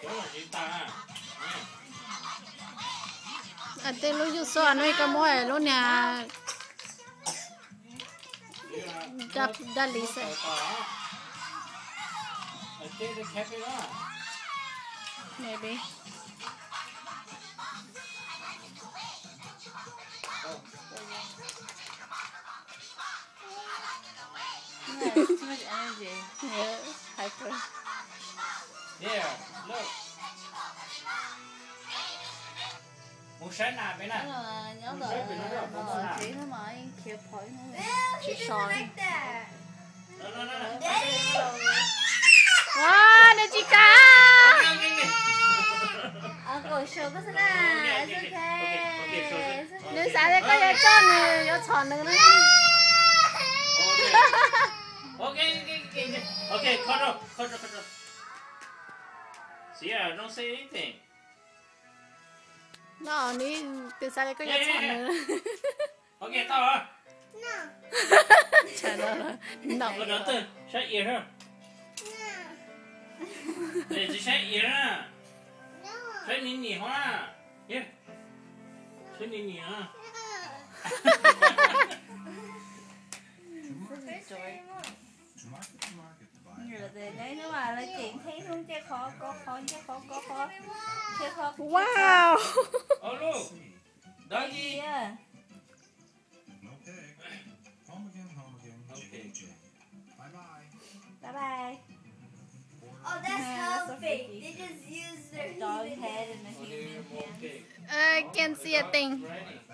anh tên lúc yêu sợ nói cái mồi lúc nhà đập lý sẽ maybe too much energy. yeah hyper There, look. Một sáng nào bên này. Nhớ gọi chị nó mà kẹp khỏi nó. chị soi No. wow nè chị cá Uncle show cái nào? It's okay. nếu sao đây có cái con này có chọn được đấy Okay, cut off. Cierra, don't say anything. nó ní từ sao đây có cái chọn được Okay, tao hả? chả đó nó Có đỡ từ, shut ear hả? Để chỉ shut ear hả? Shut nín hả? Yeah. Shut nín hả? Rồi đấy nó mà là chuyện thấy không che khó wow Oh look, doggy. Yeah. Okay. Bye bye. Oh, that's how fake. They just use their Dog head and a human hand. Okay. I can't see a thing Ready.